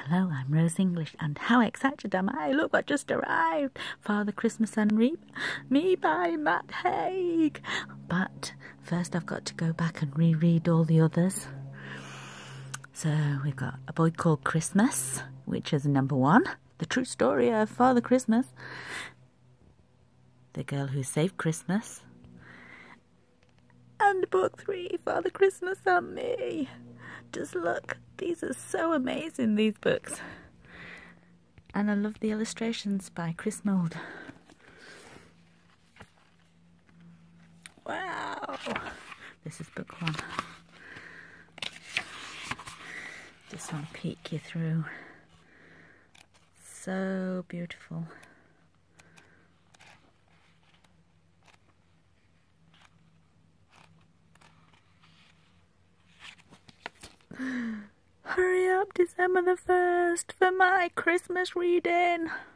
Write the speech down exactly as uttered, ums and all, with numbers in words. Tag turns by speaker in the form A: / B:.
A: Hello, I'm Rose English, and how excited am I? Look what just arrived! Father Christmas and Reap Me by Matt Haig. But first I've got to go back and reread all the others. So we've got A Boy Called Christmas, which is number one. The True Story of Father Christmas. The Girl Who Saved Christmas. And book three, Father Christmas and Me. Just look, these are so amazing, these books. And I love the illustrations by Chris Mould. Wow! This is book one. Just want to peek you through. So beautiful. Hurry up, December the first, for my Christmas reading.